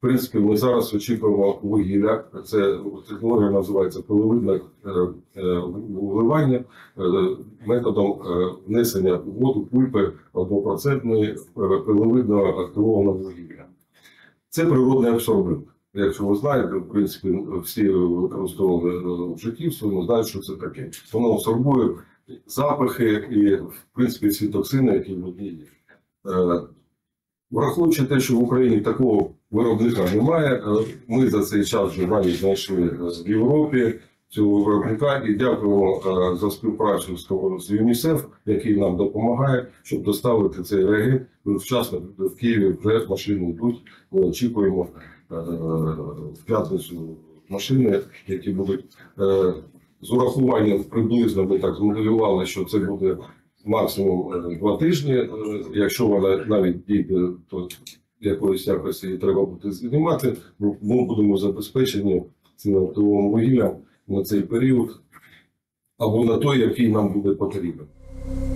принципі, ми зараз очікуємо вугілля. Це технологія називається пиловидне вливання методом внесення в воду пульпи 1% пиловидного активованого вугілля. Це природний абсорбент. Якщо ви знаєте, в принципі, всі використовували в житті, всі знають, що це таке. Воно абсорбує запахи і, в принципі, всі токсини, які в воді є. Враховуючи те, що в Україні такого виробника немає, ми за цей час вже навіть знайшли в Європі цього виробника і дякуємо за співпрацю з ЮНІСЕФ, який нам допомагає, щоб доставити цей реагент. Вчасно в Києві вже машини йдуть, ми очікуємо в п'ятницю машини, які будуть з урахуванням приблизно, ми так змоделювали, що це буде максимум 2 тижні. Якщо вона навіть дійде, то якоїсь якості її треба буде знімати. Ми будемо забезпечені цим активовим вугіллям на цей період або на той, який нам буде потрібен.